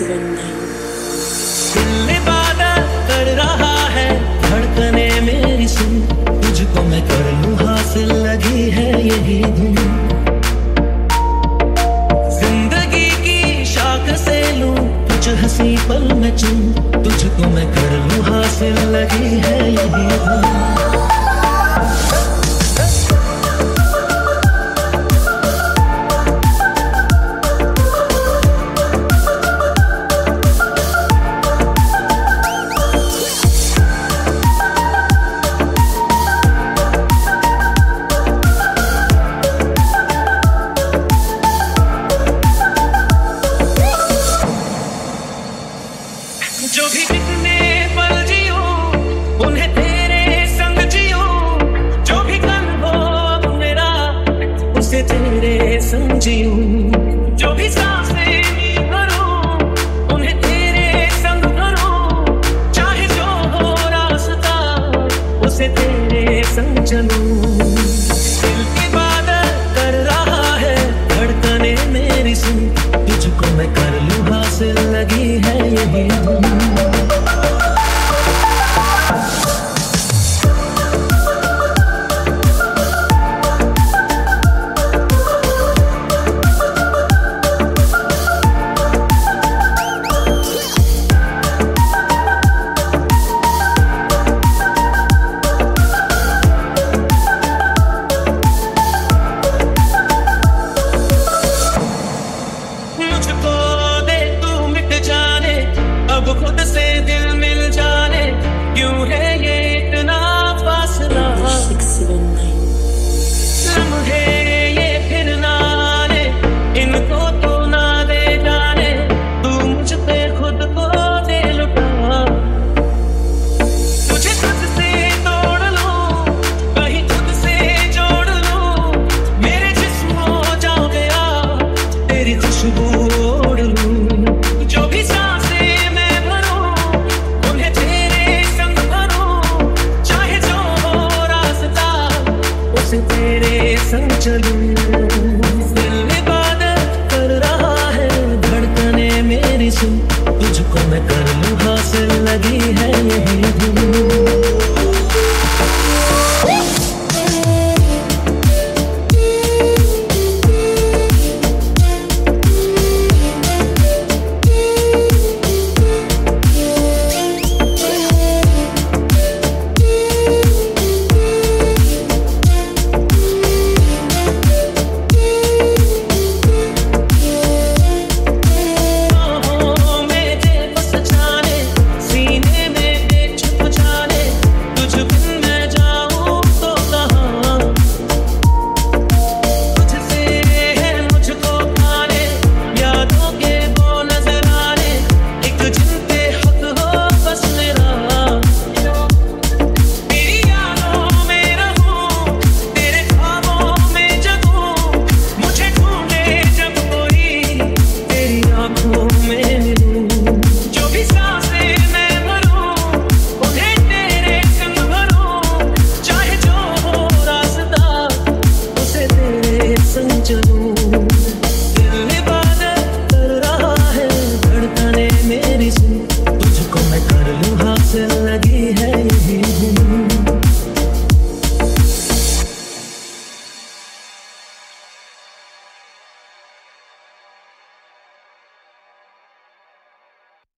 दिल इबादत कर रहा है, धड़कने मेरी सुन, तुझको मैं कर लूं हासिल, लगी है यही धुन। जिंदगी की शाख से लूं कुछ हंसी पल में चुन, तुझको मैं कर लूं हासिल, लगी है यही धुन। जो भी कितने पल जियो उन्हें तेरे संग जियो, जो भी कल हो अब मेरा उसे तेरे संग जियो, जो भी सांसें भरूं उन्हें तेरे संग भरूं, चाहे जो हो रास्ता उसे तेरे संग चलूं। दिल इबादत कर रहा है, धड़कने मेरी सुन, तुझको मैं कर लूं हासिल, लगी है यही धुन। मुझको दे तू मिट जाने, अब खुद से दिल मिल जाने, क्यों है ये इतना फासला। लम्हे ये फिर ना आने, इनको तो ना दे जाने, तू मुझ पे खुद को दे लुटा। तुझे खुद से तोड़ लूं, कहीं खुद से जोड़ लूं, मेरे जिस्म हो जाओ गया तेरी खुशबू ओढ़ लूं। जो भी सांसें मैं भरूं उन्हें तेरे संग भरूं, चाहे जो हो रास्ता उसे तेरे संग चलूं। दिल इबादत कर रहा है, धड़कने मेरी सुन, तुझको मैं कर लूं हासिल, लगी है यही धुन। दिल इबादत कर रहा है, धड़कने मेरी सुन, तुझको मैं कर लूं हासिल, लगी